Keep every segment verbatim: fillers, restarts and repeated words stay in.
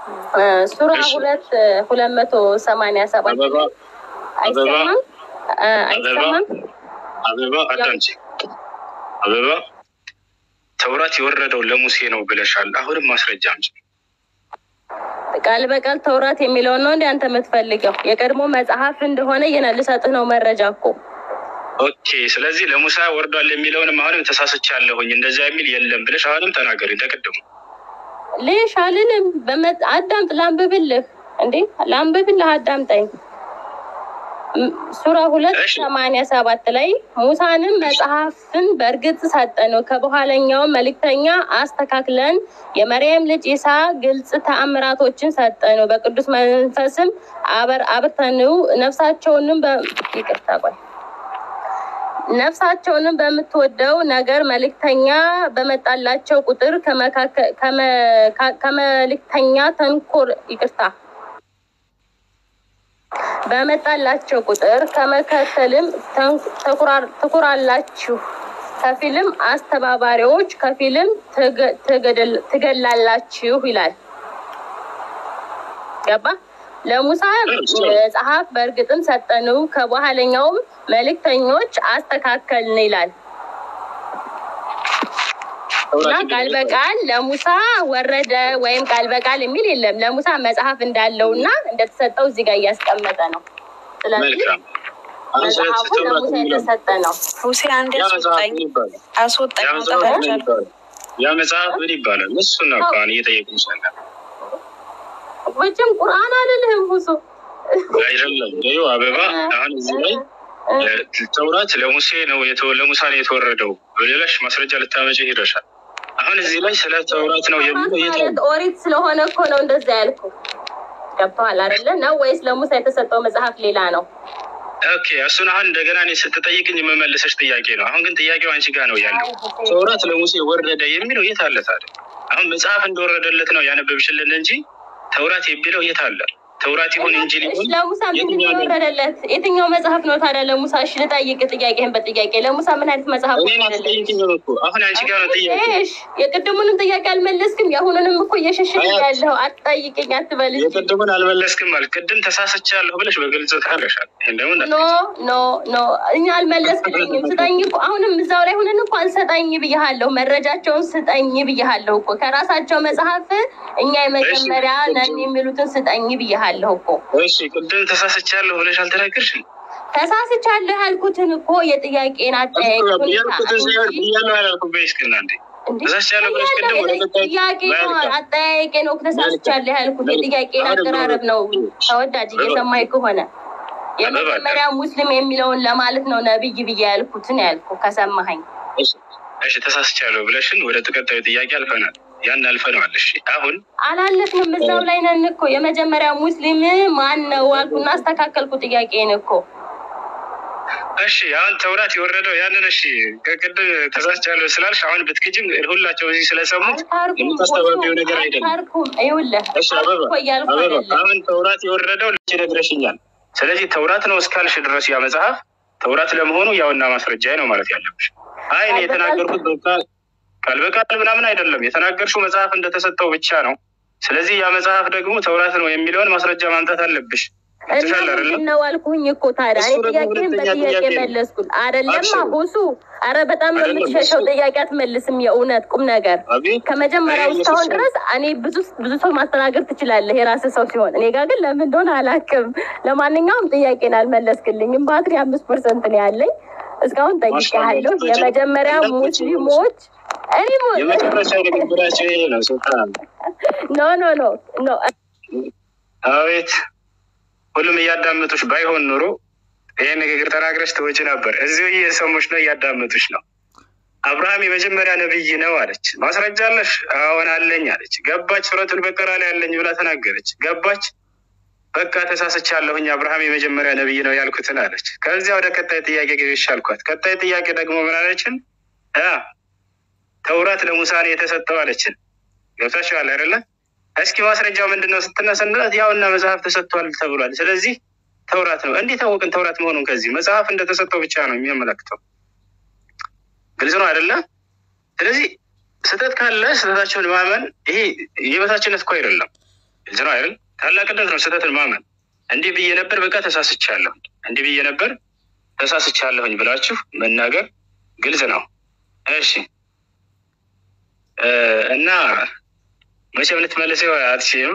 ሱራ ሁለት ሁለት መቶ ሰማንያ ሰባት አይሰማም አይሰማም አበባ አዳንቺ አበባ ተውራት የወረደው ለሙሴ ነው ብለሻል። አሁንም ማስረጃ አምጪ። ቃል በቃል ተውራት የሚለው ነው እንዴ አንተ የምትፈልገው? የቀድሞ መጽሐፍ እንደሆነ የነልሰጥህ ነው መረጃ እኮ። ኦኬ ስለዚህ ለሙሳ ወርዷል የሚለውንም አሁንም ተሳስቻለሁኝ እንደዛ የሚል የለም ብለሽ አሁንም ተናገሪ እንደቀደሙ። ليش علينا بمت عدم لام ببلغ عندي لام ببلغ عدم تين سورة ሁለት ሰማንያ ሰባት ላይ ሙሳንም መጽሐፍን በእርግጥ ሰጠነው ከበኋለኛው መልእክተኛ አስተካክለን የመርየም ልጅ ኢሳ ግልጽ ተአምራቶችን ሰጠነው በቅዱስ መንፈስም አበር አብርተነው ነፍሳቸውንም በይቅርታ ቆይ ነፍሳቸውንም በመትወደው ነገር መልእክተኛ በመጣላቸው ቁጥር ከመልእክተኛ ተንኮር ይቅርታ በመጣላቸው ቁጥር ከመከተልም ተኩራላችሁ ከፊልም አስተባባሪዎች ከፊልም ትገላላችሁ ይላል። ገባ? ለሙሳ መጽሐፍ በእርግጥም ሰጠነው ከበኋለኛውም መልእክተኞች አስተካከልን ይላል። እና ቃል በቃል ለሙሳ ወረደ ወይም ቃል በቃል የሚል የለም። ለሙሳ መጽሐፍ እንዳለውና እንደተሰጠው እዚህ ጋር ያስቀመጠ ነው። ስለዚህ መጽሐፉ ለሙሳ የተሰጠ ነው። ሙሴ አንድ አስወጣኝ አስወጣኝ ታውቃለህ። ያ መጽሐፍ ምን ይባላል? እሱ ነው ቃል እየጠየቁኝ ሰላም ወጭም ቁርአን አይደለም ሁሱ አይደለም ነው አበባ። አሁን እዚህ ላይ ተውራት ለሙሴ ነው ለሙሳ ነው የተወረደው ብለሽ ማስረጃ ልታመጪ ሄደሻል። አሁን እዚህ ላይ ስለ ተውራት ነው የሚለው ኦሪት ስለሆነ እኮ ነው እንደዛ ያልኩ። ገባል አይደለ? ነው ወይስ ለሙሳ የተሰጠው መጽሐፍ ሌላ ነው? ኦኬ እሱን አሁን እንደገና እኔ ስትጠይቅኝ የምመልሰሽ ጥያቄ ነው። አሁን ግን ጥያቄው አንቺ ጋር ነው ያለው። ተውራት ለሙሴ ወረደ የሚለው የት አለ ታዲያ? አሁን መጽሐፍ እንደወረደለት ነው ያነበብሽልን እንጂ ተውራት የሚለው የት አለ? ተውራት ይሁን እንጂል ይሁን ለሙሳ ምን ወረደለት? የትኛው መጽሐፍ ነው ታዲያ ለሙሳ? እሺ ልጠይቅ ጥያቄህን በጥያቄ ለሙሳ ምን አይነት መጽሐፍ ነው ወረደለት? አሁን አንቺ ጋር ነው ጥያቄ። እሺ የቅድሙንም ጥያቄ አልመለስክም። ያሁንንም እኮ እየሸሸኝ ያለው አትጠይቅኝ አትበል። የቅድሙን አልመለስክም ማለት ቅድም ተሳስቻለሁ ብለሽ በግልጽ ታረሻል። እንደው ኖ ኖ ኖ እኛ አልመለስክልኝም። ስጠኝ እኮ አሁንም እዛው ላይ ሆነን እኮ አልሰጠኝ ብያለሁ። መረጃቸውን ስጠኝ ብያለሁ እኮ ከራሳቸው መጽሐፍ እኛ የመጀመሪያ ነን የሚሉትን ስጠኝ ብያለሁ። እሺ ቅድም ተሳስቻለሁ ብለሽ አልተናገርሽም? ተሳስቻለሁ ያልኩትን እኮ የጥያቄን አጠያየቅ ነው ያለው ያልኩት በይስከና እንዴ ተሳስቻለሁ ብለሽ ቅድም ወደ ጥያቄ ነው አጠያየቅ ነው ተሳስቻለሁ ያልኩት የጥያቄን አቀራረብ ነው። ተወዳጅ እየሰማይ ከሆነ የመጀመሪያ ሙስሊም የሚለውን ለማለት ነው ነብይ ብዬ ያልኩትን ያልኩ ከሰማኸኝ። እሺ ተሳስቻለሁ ብለሽን ወደ ተከታዩ ጥያቄ አልፈናል። ያን አልፈናል። እሺ አሁን አላለፍንም እዛው ላይ ነን እኮ የመጀመሪያ ሙስሊም ማን ነው አልኩና አስተካከልኩ ጥያቄን እኮ። እሺ አሁን ተውራት የወረደው ያንን እሺ ከቅድም ተሳስቻለሁ ስላልሽ አሁን ብትክጂም ሁላቸው እዚህ ስለሰሙት የምታስተባቢው ነገር አይደለም። ታርኩም አይውልህ እሺ አበባ አሁን ተውራት የወረደው ልጅ ነግረሽኛል። ስለዚህ ተውራት ነው እስካልሽ ድረስ ያ መጽሐፍ ተውራት ለመሆኑ ያውና ማስረጃ ነው ማለት ያለብሽ። አይ እኔ የተናገርኩት በቃ ቃል በቃል ምናምን አይደለም የተናገርሽው መጽሐፍ እንደተሰጠው ብቻ ነው። ስለዚህ ያ መጽሐፍ ደግሞ ተውራት ነው የሚለውን ማስረጃ ማምጣት አለብሽ። ተሻለ አይደለም ነው አልኩኝ እኮ ታዲያ እኔ ጥያቄን በጥያቄ መለስኩት አይደለም አሁሱ። አረ በጣም ነው የምትሸሸው ጥያቄ አትመልስም። የእውነት ቁም ነገር ከመጀመሪያው እስካሁን ድረስ እኔ ብዙ ብዙ ሰው ማስተናገር ትችላለህ የራስህ ሰው ሲሆን እኔ ጋር ግን ለምን እንደሆነ አላውቅም። ለማንኛውም ጥያቄን አልመለስክልኝም። ባትሪ አምስት ፐርሰንት ነው ያለኝ እስካሁን ጠይቄሃለሁ። የመጀመሪያ ሙስሊሞች እኔ ሞ የመጨረሻ ንግግራቸው ይሄ ነው ሱልጣን። ኖ ኖ ኖ ኖ አቤት ሁሉም እያዳመጡሽ ባይሆን ኑሮ ይሄ ንግግር ተናግረሽ ትወጪ ነበር። እዚሁ እየሰሙሽ ነው እያዳመጡሽ ነው። አብርሃም የመጀመሪያ ነብይ ነው አለች። ማስረጃ አለሽ? አዎን አለኝ አለች። ገባች። ሱረቱል በቀራ ላይ አለኝ ብላ ተናገረች። ገባች። በቃ ተሳስቻለሁኝ አብርሃም የመጀመሪያ ነብይ ነው ያልኩትን አለች። ከዚያ ወደ ቀጣይ ጥያቄ ገበሽ አልኳት። ቀጣይ ጥያቄ ደግሞ ምን አለችን? አ ተውራት ለሙሳ ነው የተሰጠው አለችን። ገብታችኋል አይደለ? እስኪ ማስረጃው ምንድነው ስትነሰንላት ያውና መጽሐፍ ተሰጥቷል ተብሏል። ስለዚህ ተውራት ነው። እንዴት ታወቅን ተውራት መሆኑን? ከዚህ መጽሐፍ እንደተሰጠው ብቻ ነው የሚያመለክተው። ግልጽ ነው አይደለ? ስለዚህ ስህተት ካለ ስህተታቸውን ማመን ይሄ የበታችነት እኮ አይደለም። ዝራ አይደል? ታላቅነት ነው ስህተትን ማመን። እንዲህ ብዬ ነበር በቃ ተሳስቻለሁ፣ እንዲህ ብዬ ነበር ተሳስቻለሁኝ ብላችሁ መናገር ግልጽ ነው። እሺ እና መቼም ልትመልሰው አትችይም።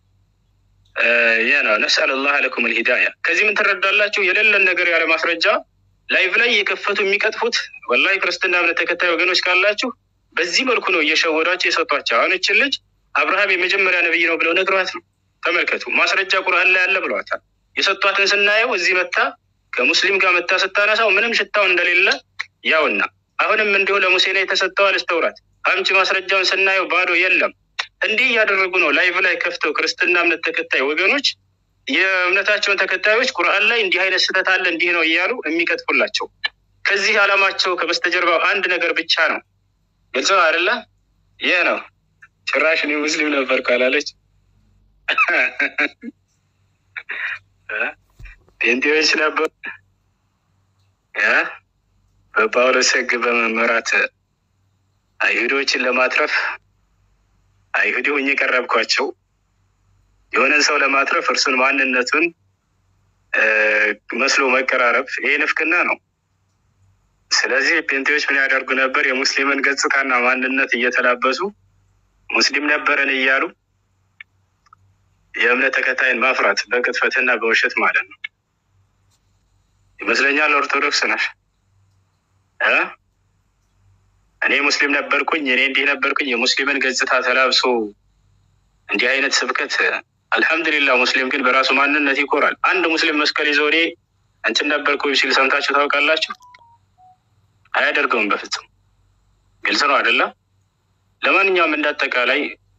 ያ ነው ነስአሉላህ ለኩም الهداية። ከዚህ ምን ትረዳላችሁ? የሌለን ነገር ያለ ማስረጃ ላይቭ ላይ የከፈቱ የሚቀጥፉት ወላሂ ክርስትና እምነት ተከታይ ወገኖች ካላችሁ በዚህ መልኩ ነው እየሸወዷቸው የሰጧቸው። አሁን እችን ልጅ አብርሃም የመጀመሪያ ነብይ ነው ብለው ነግሯት ነው። ተመልከቱ፣ ማስረጃ ቁርአን ላይ ያለ ብለዋታል። የሰጧትን ስናየው እዚህ መታ ከሙስሊም ጋር መታ ስታነሳው ምንም ሽታው እንደሌለ ያውና፣ አሁንም እንዲሁ ለሙሴ ላይ ተሰጠው አልስተውራት አምጪ ማስረጃውን ስናየው ባዶ የለም። እንዲህ ያደረጉ ነው ላይቭ ላይ ከፍተው ክርስትና እምነት ተከታይ ወገኖች የእምነታቸውን ተከታዮች ቁርአን ላይ እንዲህ አይነት ስህተት አለ እንዲህ ነው እያሉ የሚቀጥፉላቸው። ከዚህ ዓላማቸው ከበስተጀርባው አንድ ነገር ብቻ ነው። ግልጽ ነው አይደለ? ይሄ ነው። ጭራሽ እኔ ሙስሊም ነበር ካላለች ጴንጤዎች ነበር ያ በጳውሎስ ሕግ በመመራት አይሁዶችን ለማትረፍ አይሁድ ሆኜ ቀረብኳቸው። የሆነን ሰው ለማትረፍ እርሱን ማንነቱን መስሎ መቀራረብ ይሄ ንፍቅና ነው። ስለዚህ ጴንጤዎች ምን ያደርጉ ነበር? የሙስሊምን ገጽታና ማንነት እየተላበሱ ሙስሊም ነበረን እያሉ የእምነት ተከታይን ማፍራት በቅጥፈትና በውሸት ማለት ነው ይመስለኛል። ኦርቶዶክስ ነሽ እ እኔ ሙስሊም ነበርኩኝ እኔ እንዲህ ነበርኩኝ የሙስሊምን ገጽታ ተላብሶ እንዲህ አይነት ስብከት አልহামዱሊላህ። ሙስሊም ግን በራሱ ማንነት ይኮራል። አንድ ሙስሊም መስቀል ይዞ እኔ እንትን ነበርኩኝ ሲል ሰምታችሁ ታውቃላችሁ? አያደርገውም በፍጹም። ግልጽ ነው አይደለ? ለማንኛውም እንዳጠቃላይ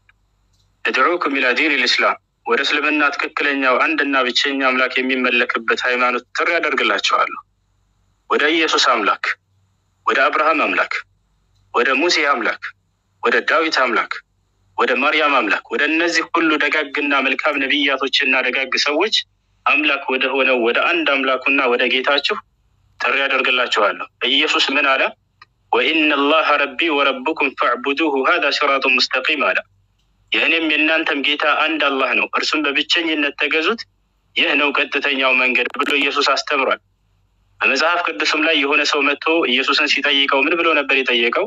እድዑኩም ኢላ ዲን الاسلام ወደ እስልምና ትክክለኛው አንድና ብቸኛ አምላክ የሚመለክበት ሃይማኖት ጥሪ ያደርግላችኋለሁ። ወደ ኢየሱስ አምላክ፣ ወደ አብርሃም አምላክ፣ ወደ ሙሴ አምላክ፣ ወደ ዳዊት አምላክ፣ ወደ ማርያም አምላክ፣ ወደ እነዚህ ሁሉ ደጋግና መልካም ነቢያቶችና ደጋግ ሰዎች አምላክ ወደ ሆነው ወደ አንድ አምላኩና ወደ ጌታችሁ ጥሪ ያደርግላችኋለሁ። ኢየሱስ ምን አለ? ወኢነ አላህ ረቢ ወረብኩም ፈዕቡዱሁ هذا صراط مستقيم አለ። የእኔም የእናንተም ጌታ አንድ አላህ ነው፣ እርሱም በብቸኝነት ተገዙት፣ ይህ ነው ቀጥተኛው መንገድ ብሎ ኢየሱስ አስተምሯል። በመጽሐፍ ቅዱስም ላይ የሆነ ሰው መጥቶ ኢየሱስን ሲጠይቀው ምን ብሎ ነበር የጠየቀው?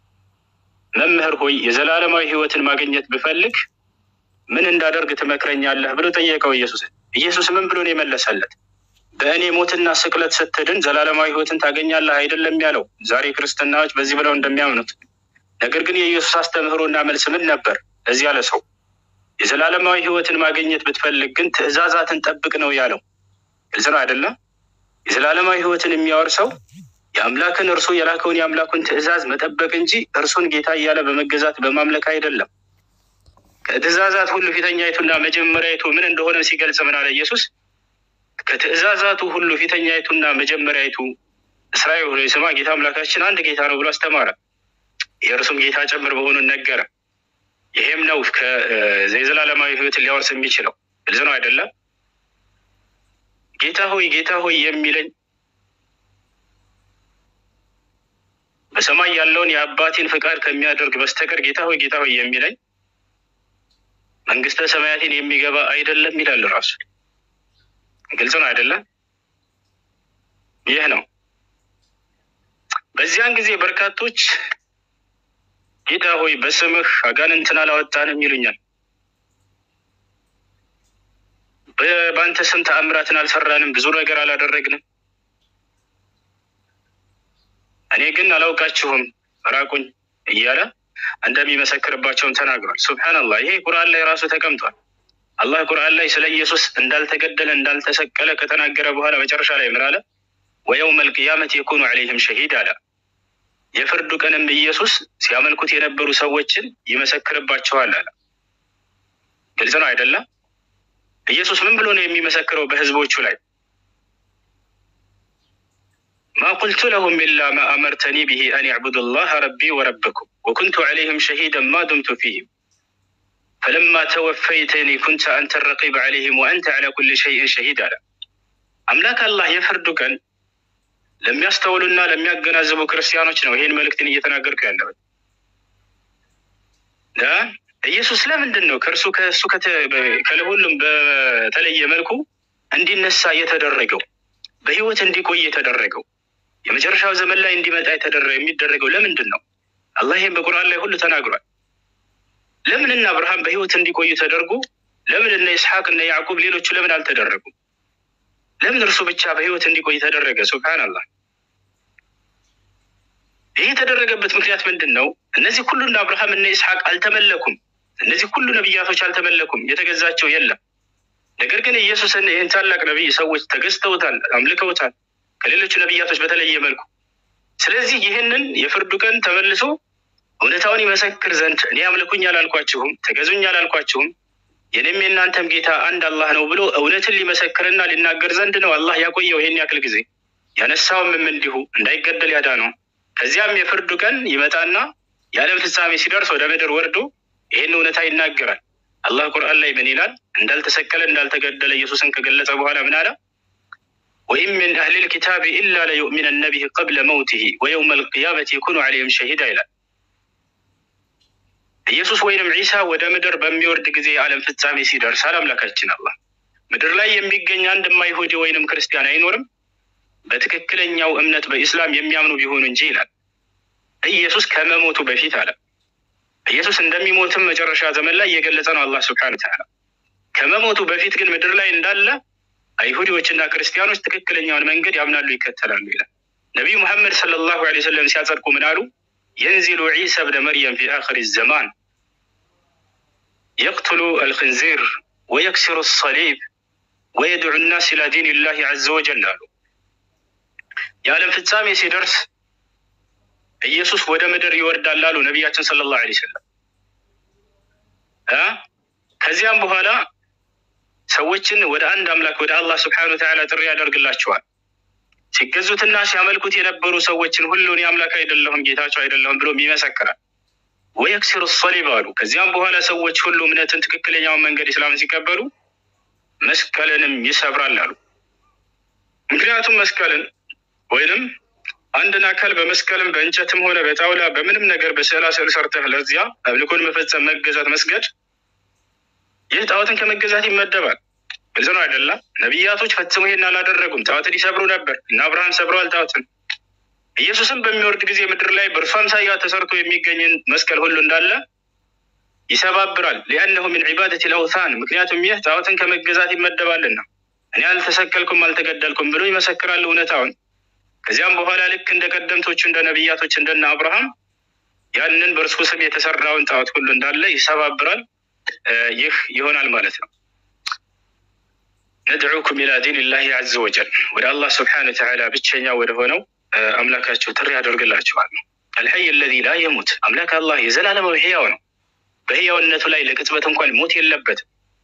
መምህር ሆይ የዘላለማዊ ህይወትን ማግኘት ብፈልግ ምን እንዳደርግ ትመክረኛለህ ብሎ ጠየቀው ኢየሱስ። ኢየሱስ ምን ብሎ ነው የመለሰለት? በእኔ ሞትና ስቅለት ስትድን ዘላለማዊ ህይወትን ታገኛለህ አይደለም ያለው። ዛሬ ክርስቲያኖች በዚህ ብለው እንደሚያምኑት። ነገር ግን የኢየሱስ አስተምህሮና መልስ ምን ነበር? እዚህ ያለ ሰው የዘላለማዊ ህይወትን ማግኘት ብትፈልግ ግን ትእዛዛትን ጠብቅ ነው ያለው። ግልጽ ነው አይደለም? የዘላለማዊ ህይወትን የሚያወርሰው የአምላክን እርሱ የላከውን የአምላኩን ትእዛዝ መጠበቅ እንጂ እርሱን ጌታ እያለ በመገዛት በማምለክ አይደለም። ከትእዛዛት ሁሉ ፊተኛይቱና መጀመሪያይቱ ምን እንደሆነ ሲገልጽ ምን አለ ኢየሱስ? ከትእዛዛቱ ሁሉ ፊተኛይቱና መጀመሪያይቱ እስራኤል ሆይ ስማ ጌታ አምላካችን አንድ ጌታ ነው ብሎ አስተማረ። የእርሱም ጌታ ጭምር መሆኑን ነገረ። ይሄም ነው ከዘላለማዊ ህይወትን ሊያወርስ የሚችለው። ግልጽ ነው አይደለም? ጌታ ሆይ ጌታ ሆይ የሚለኝ በሰማይ ያለውን የአባቴን ፍቃድ ከሚያደርግ በስተቀር ጌታ ሆይ ጌታ ሆይ የሚለኝ መንግስተ ሰማያትን የሚገባ አይደለም ይላል ራሱ። ግልጽ ነው አይደለም? ይህ ነው። በዚያን ጊዜ በርካቶች ጌታ ሆይ በስምህ አጋንንትን አላወጣንም ይሉኛል፣ በአንተ ስም ተአምራትን አልሰራንም፣ ብዙ ነገር አላደረግንም፣ እኔ ግን አላውቃችሁም ራቁኝ እያለ እንደሚመሰክርባቸውም ተናግሯል። ሱብሃንአላህ። ይሄ ቁርአን ላይ ራሱ ተቀምጧል። አላህ ቁርአን ላይ ስለ ኢየሱስ እንዳልተገደለ እንዳልተሰቀለ ከተናገረ በኋላ መጨረሻ ላይ ምን አለ? ወየውመል ቂያመት የኩኑ ዐለይሂም ሸሂድ አለ። የፍርዱ ቀንም ኢየሱስ ሲያመልኩት የነበሩ ሰዎችን ይመሰክርባቸዋል አለ። ግልጽ ነው አይደለም? ኢየሱስ ምን ብሎ ነው የሚመሰክረው በህዝቦቹ ላይ? ማ ቁልቱ ለሁም ኢላ ማ አመርተኒ ቢሂ አን ያዕቡዱላህ ረቢ ወረበኩም ወኩንቱ ዐለይሂም ሸሂደን ማ ዱምቱ ፊሂም ፈለማ ተወፈይተኒ ኩንተ አንተ ረቂብ ዐለይሂም ወአንተ ዐላ ኩሊ ሸይኢን ሸሂድ አለ። አምላክ አላህ የፍርዱ ቀን ለሚያስተውሉና ለሚያገናዝቡ ክርስቲያኖች ነው ይሄን መልእክትን እየተናገርኩ ያለው። ኢየሱስ ለምንድን ነው ከእርሱ ከእሱ ከለሁሉም በተለየ መልኩ እንዲነሳ የተደረገው በህይወት እንዲቆይ የተደረገው የመጨረሻው ዘመን ላይ እንዲመጣ የተደረገ የሚደረገው ለምንድን ነው? አላህ ይሄን በቁርአን ላይ ሁሉ ተናግሯል። ለምን እና አብርሃም በህይወት እንዲቆዩ ተደርጎ ለምን እና ኢስሐቅ እና ያዕቆብ ሌሎቹ ለምን አልተደረጉም? ለምን እርሱ ብቻ በህይወት እንዲቆይ ተደረገ? ሱብሃንአላህ። ይሄ የተደረገበት ምክንያት ምንድን ነው? እነዚህ ሁሉ እና አብርሃም እና ኢስሐቅ አልተመለኩም። እነዚህ ሁሉ ነብያቶች አልተመለኩም፣ የተገዛቸው የለም። ነገር ግን ኢየሱስን ይህን ታላቅ ነብይ ሰዎች ተገዝተውታል፣ አምልከውታል ከሌሎቹ ነብያቶች በተለየ መልኩ። ስለዚህ ይህንን የፍርዱ ቀን ተመልሶ እውነታውን ይመሰክር ዘንድ እኔ አምልኩኝ አላልኳችሁም፣ ተገዙኝ አላልኳችሁም፣ የኔም የእናንተም ጌታ አንድ አላህ ነው ብሎ እውነትን ሊመሰክርና ሊናገር ዘንድ ነው አላህ ያቆየው ይሄን ያክል ጊዜ። ያነሳውም እንዲሁ እንዳይገደል ያዳ ነው። ከዚያም የፍርዱ ቀን ይመጣና የዓለም ፍጻሜ ሲደርስ ወደ ምድር ወርዶ ይሄን እውነታ ይናገራል። አላህ ቁርአን ላይ ምን ይላል? እንዳልተሰቀለ እንዳልተገደለ ኢየሱስን ከገለጸ በኋላ ምን አለ? ወኢን ሚን አህሊል ኪታቢ ኢላ ለዩእሚነነ ቢሂ ቀብለ መውቲሂ ወየውመል ቂያመቲ የኩኑ ዐለይሂም ሸሂዳ ይላል። ኢየሱስ ወይንም ዒሳ ወደ ምድር በሚወርድ ጊዜ የዓለም ፍጻሜ ሲደርስ አምላካችን አላህ ምድር ላይ የሚገኝ አንድም አይሁዲ ወይንም ክርስቲያን አይኖርም በትክክለኛው እምነት በኢስላም የሚያምኑ ቢሆኑ እንጂ ይላል። ኢየሱስ ከመሞቱ በፊት አለ። ኢየሱስ እንደሚሞትም መጨረሻ ዘመን ላይ እየገለጸ ነው አላህ ሱብሓነሁ ወተዓላ። ከመሞቱ በፊት ግን ምድር ላይ እንዳለ አይሁዲዎችና ክርስቲያኖች ትክክለኛውን መንገድ ያምናሉ፣ ይከተላሉ ይላል። ነቢዩ ሙሐመድ ሰለላሁ ዐለይሂ ወሰለም ሲያጸድቁ ምን አሉ? የንዚሉ ዒሳ ብነ መርየም ፊ አኺሪ ዘማን የቅትሉ አልኽንዚር ወየክሲሩ ሰሊብ ወየድዑ ናስ ኢላ ዲኒላሂ ዐዘ ወጀል አሉ። የዓለም ፍጻሜ ሲደርስ ኢየሱስ ወደ ምድር ይወርዳል አሉ ነቢያችን ሰለላሁ ዐለይሂ ወሰለም። ከዚያም በኋላ ሰዎችን ወደ አንድ አምላክ ወደ አላህ ሱብሓነሁ ወተዓላ ጥሪ ያደርግላቸዋል። ሲገዙትና ሲያመልኩት የነበሩ ሰዎችን ሁሉ እኔ አምላክ አይደለሁም ጌታቸው አይደለሁም ብሎ ይመሰክራል። ወየክሲሩ ሰሊብ አሉ። ከዚያም በኋላ ሰዎች ሁሉ እምነትን ትክክለኛውን መንገድ ኢስላምን ሲቀበሉ መስቀልንም ይሰብራል አሉ። ምክንያቱም መስቀልን ወይንም አንድን አካል በመስቀልም በእንጨትም ሆነ በጣውላ በምንም ነገር በስዕላ ስዕል ሰርተህ ለዚያ አምልኮን መፈጸም መገዛት መስገድ ይህ ጣዖትን ከመገዛት ይመደባል። ግልጽ ነው አይደለም? ነቢያቶች ፈጽሞ ይሄን አላደረጉም። ጣዖትን ይሰብሩ ነበር እና አብርሃም ሰብረዋል ጣዖትን። ኢየሱስም በሚወርድ ጊዜ ምድር ላይ በእርሱ አምሳያ ተሰርቶ የሚገኝን መስቀል ሁሉ እንዳለ ይሰባብራል። ሊአነሁ ሚን ዒባደት ልአውታን፣ ምክንያቱም ይህ ጣዖትን ከመገዛት ይመደባልና እኔ አልተሰቀልኩም አልተገደልኩም ብሎ ይመሰክራል እውነታውን። ከዚያም በኋላ ልክ እንደ ቀደምቶቹ እንደ ነቢያቶች እንደነ አብርሃም ያንን በእርሱ ስም የተሰራውን ጣዖት ሁሉ እንዳለ ይሰባብራል። ይህ ይሆናል ማለት ነው። ነድዑኩም ኢላ ዲኒላሂ ዐዘ ወጀል፣ ወደ አላህ ሱብሓነሁ ወተዓላ ብቸኛ ወደ ሆነው አምላካቸው ጥሪ ያደርግላቸዋል። አልሐይ አለዚ ላ የሙት፣ አምላክ አላህ የዘላለማዊ ሕያው ነው። በሕያውነቱ ላይ ለቅጽበት እንኳን ሞት የለበትም።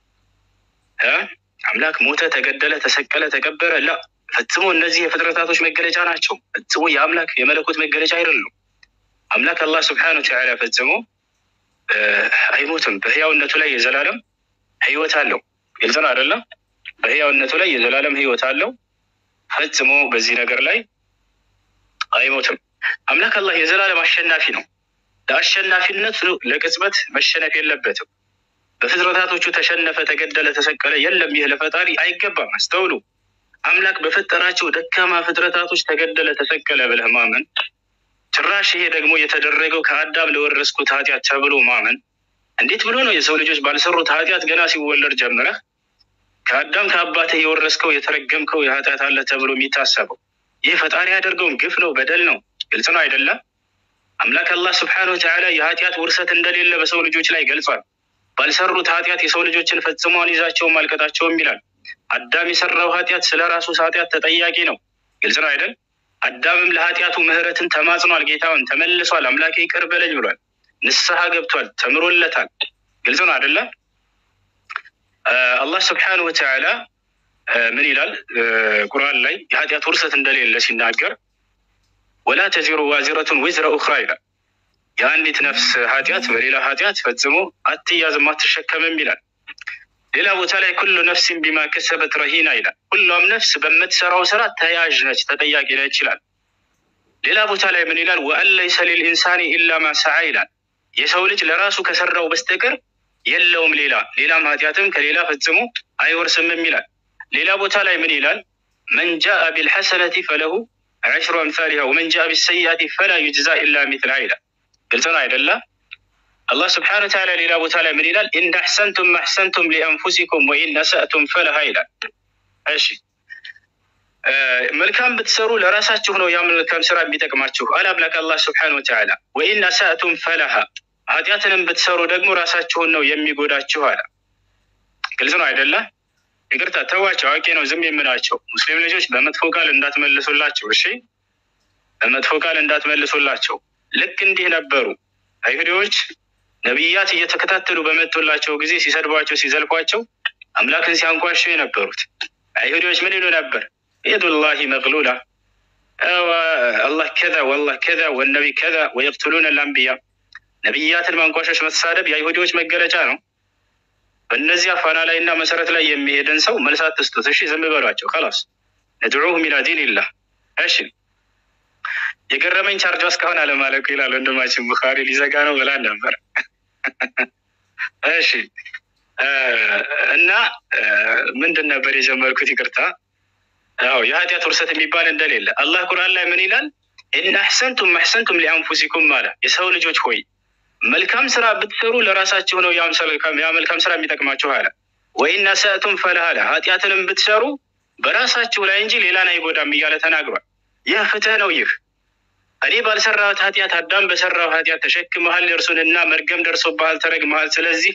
አምላክ ሞተ፣ ተገደለ፣ ተሰቀለ፣ ተቀበረ ላ ፈጽሞ እነዚህ የፍጥረታቶች መገለጫ ናቸው። ፈጽሞ የአምላክ የመለኮት መገለጫ አይደሉም። አምላክ አላህ ሱብሓነሁ ወተዓላ ፈጽሞ አይሞትም። በሕያውነቱ ላይ የዘላለም ሕይወት አለው። ግልጽ ነው አይደለም? በሕያውነቱ ላይ የዘላለም ሕይወት አለው። ፈጽሞ በዚህ ነገር ላይ አይሞትም። አምላክ አላህ የዘላለም አሸናፊ ነው። ለአሸናፊነቱ ለቅጽበት መሸነፍ የለበትም። በፍጥረታቶቹ ተሸነፈ፣ ተገደለ፣ ተሰቀለ የለም። ይህ ለፈጣሪ አይገባም። አስተውሉ። አምላክ በፈጠራቸው ደካማ ፍጥረታቶች ተገደለ፣ ተሰቀለ ብለህ ማመን፣ ጭራሽ ይሄ ደግሞ የተደረገው ከአዳም ለወረስኩት ኃጢአት ተብሎ ማመን፣ እንዴት ብሎ ነው የሰው ልጆች ባልሰሩት ኃጢአት ገና ሲወለድ ጀምረህ ከአዳም ከአባትህ የወረስከው የተረገምከው የኃጢአት አለ ተብሎ የሚታሰበው? ይህ ፈጣሪ ያደርገውን ግፍ ነው፣ በደል ነው። ግልጽ ነው አይደለም? አምላክ አላህ ሱብሓነሁ ወተዓላ የኃጢአት ውርሰት እንደሌለ በሰው ልጆች ላይ ገልጿል። ባልሰሩት ኃጢአት የሰው ልጆችን ፈጽሞ አንይዛቸውም አልቀጣቸውም ይላል። አዳም የሰራው ኃጢአት ስለ ራሱ ኃጢአት ተጠያቂ ነው። ግልጽ ነው አይደል? አዳምም ለኃጢአቱ ምህረትን ተማጽኗል፣ ጌታውን ተመልሷል፣ አምላኬ ይቅር በለኝ ብሏል፣ ንስሐ ገብቷል፣ ተምሮለታል። ግልጽ ነው አይደለ? አላህ ሱብሓነሁ ወተዓላ ምን ይላል ቁርአን ላይ የኃጢአት ውርሰት እንደሌለ ሲናገር ወላ ተዚሩ ዋዚረቱን ወዝረ ኡኽራ ይላል። የአንዲት ነፍስ ኃጢአት በሌላ ኃጢአት ፈጽሞ አትያዝም አትሸከምም ይላል። ሌላ ቦታ ላይ ኩሉ ነፍሲን ቢማ ከሰበት ረሂና ይላል። ሁሉም ነፍስ በምትሰራው ስራ ተያዥ ነች፣ ተጠያቂ ነች ይላል። ሌላ ቦታ ላይ ምን ይላል? ወአን ለይሰ ሊልኢንሳኒ ኢላ ማ ሰዓ ይላል። የሰው ልጅ ለራሱ ከሰራው በስተቀር የለውም ሌላ ሌላም ኃጢአትም ከሌላ ፈጽሞ አይወርስም ይላል። ሌላ ቦታ ላይ ምን ይላል? من جاء بالحسنة فله عشر أمثالها ومن جاء بالسيئة فلا يجزى إلا مثلها ይላል። ግልጽ ነው አይደለ? አላህ ስብሓነሁ ወተዓላ ሌላ ቦታ ላይ ምን ይላል? ኢን አሕሰንቱም አሕሰንቱም ሊአንፉሲኩም ወኢን አሳእቱም ፈለሃ ይላል። እሺ መልካም ብትሰሩ ለራሳችሁ ነው ያ መልካም ስራ የሚጠቅማችሁ አለ አምላክ አላህ ስብሓነሁ ወተዓላ። ወኢን አሳእቱም ፈለሃ ኃጢአትንም ብትሰሩ ደግሞ ራሳችሁን ነው የሚጎዳችሁ አለ። ግልጽ ነው አይደለ? ይቅርታ ተዋቸው፣ አዋቂ ነው ዝም የምላቸው። ሙስሊም ልጆች በመጥፎ ቃል እንዳትመልሱላቸው እሺ፣ በመጥፎ ቃል እንዳትመልሱላቸው። ልክ እንዲህ ነበሩ አይሁዶች ነቢያት እየተከታተሉ በመጡላቸው ጊዜ ሲሰድቧቸው ሲዘልፏቸው አምላክን ሲያንቋሹ የነበሩት አይሁዶች ምን ይሉ ነበር? የዱላሂ መግሉላ አላህ ከዛ ወላህ ከዛ ወነቢ ከዛ ወየቅትሉነ ልአንቢያ። ነቢያትን ማንቋሸሽ መሳደብ የአይሁዶች መገለጫ ነው። በእነዚህ ፋና ላይ እና መሰረት ላይ የሚሄድን ሰው መልስ አትስጡት እሺ፣ ዝም በሏቸው። خلاص ندعوهم الى دين الله። እሺ የገረመኝ ቻርጇ እስካሁን አለማለቁ ይላል ወንድማችን ቡኻሪ ሊዘጋ ነው ብላ ነበር። እሺ እና ምንድን ነበር የጀመርኩት? ይቅርታ አዎ የኃጢአት ውርሰት የሚባል እንደሌለ አላህ ቁርአን ላይ ምን ይላል? ኢን አሕሰንቱም አሕሰንቱም ሊአንፉሲኩም አለ። የሰው ልጆች ሆይ መልካም ስራ ብትሰሩ ለራሳችሁ ነው ያ መልካም ስራ የሚጠቅማችሁ አለ። ወኢን አሳእቱም ፈለሃ አለ። ኃጢአትንም ብትሰሩ በራሳችሁ ላይ እንጂ ሌላን አይጎዳም እያለ ተናግሯል። ይህ ፍትህ ነው። ይህ እኔ ባልሰራሁት ኃጢአት አዳም በሰራው ኃጢአት ተሸክመሃል፣ እርሱንና መርገም ደርሶብሃል፣ ተረግመሃል። ስለዚህ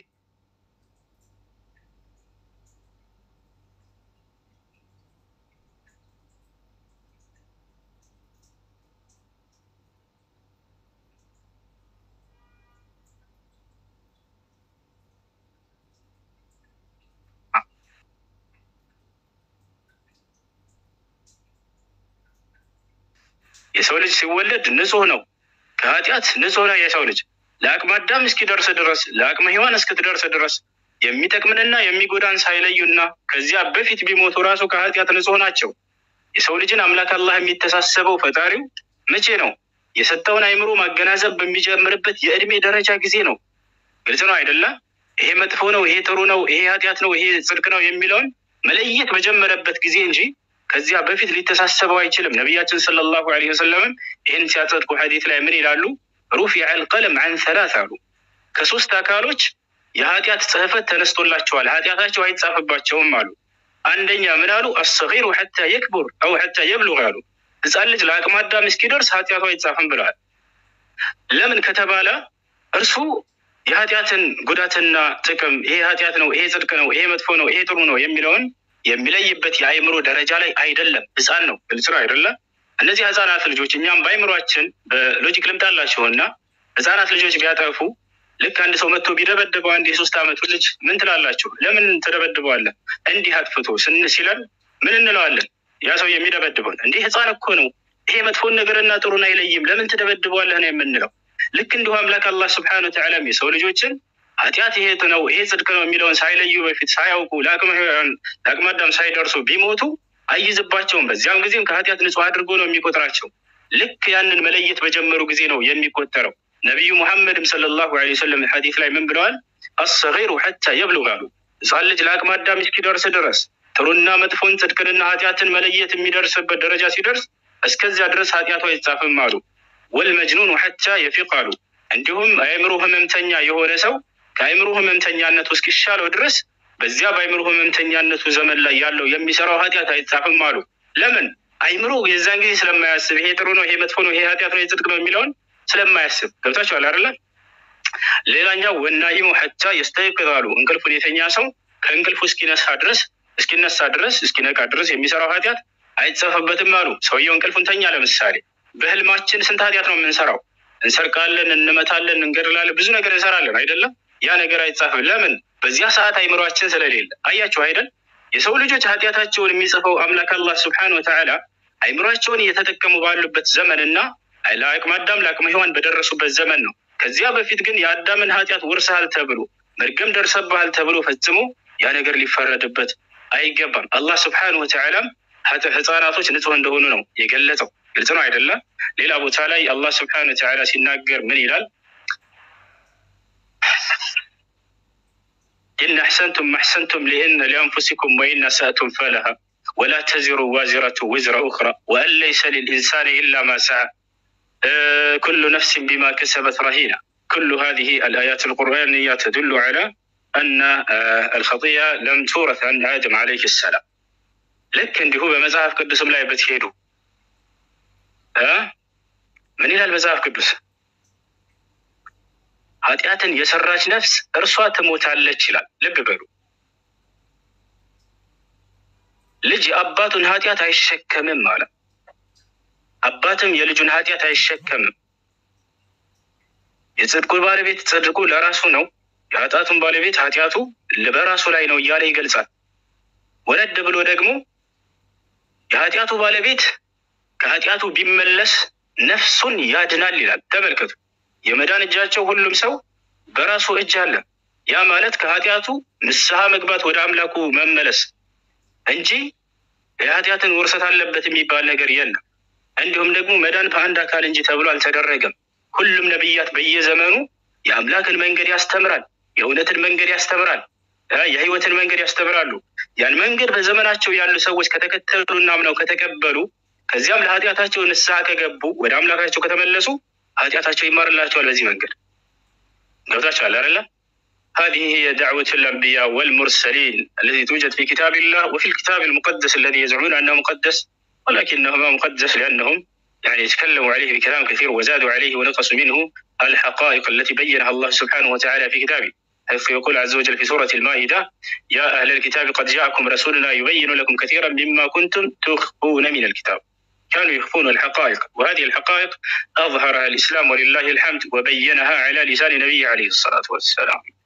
የሰው ልጅ ሲወለድ ንጹህ ነው፣ ከኃጢአት ንጹህ ነው። የሰው ልጅ ለአቅመ አዳም እስኪደርስ ድረስ ለአቅመ ሔዋን እስክትደርስ ድረስ የሚጠቅምንና የሚጎዳን ሳይለዩና ከዚያ በፊት ቢሞቱ ራሱ ከኃጢአት ንጹህ ናቸው። የሰው ልጅን አምላክ አላህ የሚተሳሰበው ፈጣሪው መቼ ነው? የሰጠውን አይምሮ ማገናዘብ በሚጀምርበት የእድሜ ደረጃ ጊዜ ነው። ግልጽ ነው አይደለ? ይሄ መጥፎ ነው፣ ይሄ ጥሩ ነው፣ ይሄ ኃጢአት ነው፣ ይሄ ጽድቅ ነው የሚለውን መለየት በጀመረበት ጊዜ እንጂ ከዚያ በፊት ሊተሳሰበው አይችልም። ነቢያችን ሰለላሁ ዐለይሂ ወሰለም ይህን ሲያጸድቁ ሐዲስ ላይ ምን ይላሉ? ሩፊዐ አልቀለም ዐን ሰላስ አሉ። ከሶስት አካሎች የኃጢአት ጽሕፈት ተነስቶላቸዋል፣ ኃጢአታቸው አይጻፍባቸውም አሉ። አንደኛ ምን አሉ? አሰጊሩ ሐታ የክቡር አው ሐታ የብሉግ አሉ። ህፃን ልጅ ለአቅመ አዳም እስኪደርስ ኃጢአቱ አይጻፍም ብለዋል። ለምን ከተባለ እርሱ የኃጢአትን ጉዳትና ጥቅም ይሄ ኃጢአት ነው፣ ይሄ ጽድቅ ነው፣ ይሄ መጥፎ ነው፣ ይሄ ጥሩ ነው የሚለውን የሚለይበት የአእምሮ ደረጃ ላይ አይደለም፣ ህፃን ነው። ግልጽ ነው አይደለም? እነዚህ ህፃናት ልጆች እኛም በአእምሯችን በሎጂክ ልምጣላቸውና ህፃናት ልጆች ቢያጠፉ ልክ አንድ ሰው መጥቶ ቢደበድበው አንድ የሶስት ዓመቱ ልጅ ምን ትላላችሁ? ለምን ትደበድበዋለህ? እንዲህ አጥፍቶ ስን ሲለን ምን እንለዋለን? ያ ሰው የሚደበድበውን እንዲህ ህፃን እኮ ነው፣ ይሄ መጥፎን ነገርና ጥሩን አይለይም፣ ለምን ትደበድበዋለህ ነው የምንለው። ልክ እንዲሁ አምላክ አላህ ስብሐነሁ ወተዓላ የሰው ልጆችን ኃጢአት ይሄ ነው ይሄ ጽድቅ ነው የሚለውን ሳይለዩ በፊት ሳያውቁ ለአቅመ አዳም ሳይደርሱ ቢሞቱ አይዝባቸውም። በዚያም ጊዜም ከኃጢአት ንጹህ አድርጎ ነው የሚቆጥራቸው። ልክ ያንን መለየት በጀመሩ ጊዜ ነው የሚቆጠረው። ነቢዩ ሙሐመድም ሰለላሁ ዐለይሂ ወሰለም ሐዲስ ላይ ምን ብለዋል? አሰጊሩ ሐታ የብሉግ አሉ። ህፃን ልጅ ለአቅመ አዳም እስኪደርስ ድረስ ጥሩና መጥፎን ጽድቅንና ኃጢአትን መለየት የሚደርስበት ደረጃ ሲደርስ እስከዚያ ድረስ ኃጢአቱ አይጻፍም አሉ። ወልመጅኑኑ ሐታ የፊቅ አሉ። እንዲሁም አእምሮ ህመምተኛ የሆነ ሰው ከአእምሮ ህመምተኛነቱ እስኪሻለው ድረስ በዚያ በአእምሮ ህመምተኛነቱ ዘመን ላይ ያለው የሚሰራው ኃጢአት አይጻፍም አሉ። ለምን? አይምሮ የዛን ጊዜ ስለማያስብ ይሄ ጥሩ ነው፣ ይሄ መጥፎ ነው፣ ይሄ ኃጢአት ነው፣ ጽድቅ ነው የሚለውን ስለማያስብ። ገብታችኋል አይደለ? ሌላኛው ወናኢሙ ሐታ የስተይቅዝ አሉ። እንቅልፉን የተኛ ሰው ከእንቅልፉ እስኪነሳ ድረስ እስኪነሳ ድረስ እስኪነቃ ድረስ የሚሰራው ኃጢአት አይጻፍበትም አሉ። ሰውየው እንቅልፉን ተኛ። ለምሳሌ በህልማችን ስንት ኃጢአት ነው የምንሰራው? እንሰርቃለን፣ እንመታለን፣ እንገድላለን፣ ብዙ ነገር እንሰራለን አይደለም? ያ ነገር አይጻፍም። ለምን? በዚያ ሰዓት አይምሯችን ስለሌለ። አያችሁ አይደል? የሰው ልጆች ኃጢአታቸውን የሚጽፈው አምላክ አላህ ስብሐነሁ ወተዓላ አይምሯቸውን እየተጠቀሙ ባሉበት ዘመንና ለአቅመ አዳም ለአቅመ ሔዋን በደረሱበት ዘመን ነው። ከዚያ በፊት ግን የአዳምን ኃጢአት ወርሰሃል ተብሎ መርገም ደርሰብሃል ተብሎ ፈጽሞ ያ ነገር ሊፈረድበት አይገባም። አላህ ስብሐነሁ ወተዓላ ህፃናቶች ንጹህ እንደሆኑ ነው የገለጸው። ግልጽ ነው አይደለም? ሌላ ቦታ ላይ አላህ ስብሐነሁ ወተዓላ ሲናገር ምን ይላል? إن أحسنتم أحسنتم لإن لأنفسكم وإن أسأتم فلها ولا تزر وازرة وزر أخرى وأن ليس للإنسان إلا ما سعى آه كل نفس بما كسبت رهينة. كل هذه الآيات القرآنية تدل على أن آه الخطيئة لم تورث عن آدم عليه السلام. لكن هو بمزاف قدس لا يبتهدو آه من إلى المزاف قدس ኃጢአትን የሰራች ነፍስ እርሷ ትሞታለች ይላል። ልብ በሉ። ልጅ አባቱን ኃጢአት አይሸከምም ማለት አባትም የልጁን ኃጢአት አይሸከምም። የጽድቁ ባለቤት ጽድቁ ለራሱ ነው፣ የኃጢአቱን ባለቤት ኃጢአቱ በራሱ ላይ ነው እያለ ይገልጻል። ወለድ ብሎ ደግሞ የኃጢአቱ ባለቤት ከኃጢአቱ ቢመለስ ነፍሱን ያድናል ይላል። ተመልከቱ። የመዳን እጃቸው ሁሉም ሰው በራሱ እጅ አለ። ያ ማለት ከኃጢአቱ ንስሐ መግባት ወደ አምላኩ መመለስ እንጂ የኃጢአትን ውርሰት አለበት የሚባል ነገር የለም። እንዲሁም ደግሞ መዳን በአንድ አካል እንጂ ተብሎ አልተደረገም። ሁሉም ነብያት በየዘመኑ የአምላክን መንገድ ያስተምራል፣ የእውነትን መንገድ ያስተምራል፣ የህይወትን መንገድ ያስተምራሉ። ያን መንገድ በዘመናቸው ያሉ ሰዎች ከተከተሉና አምነው ከተቀበሉ ከዚያም ለኃጢአታቸው ንስሐ ከገቡ ወደ አምላካቸው ከተመለሱ ኃጢአታቸው ይማርላቸዋል በዚህ መንገድ። ገብታችኋል አይደል? هذه هي دعوة الأنبياء والمرسلين التي توجد في كتاب الله وفي الكتاب المقدس الذي يزعمون أنه مقدس ولكنه ما مقدس لأنهم يعني يتكلموا عليه بكلام كثير وزادوا عليه ونقصوا منه الحقائق التي بينها الله سبحانه وتعالى في كتابه، حيث يقول عز وجل في سورة المائدة: يا أهل الكتاب قد جاءكم رسولنا يبين لكم كثيرا مما كنتم تخفون من الكتاب. كانوا يخفون الحقائق، وهذه الحقائق أظهرها الإسلام ولله الحمد وبينها على لسان نبيه عليه الصلاة والسلام.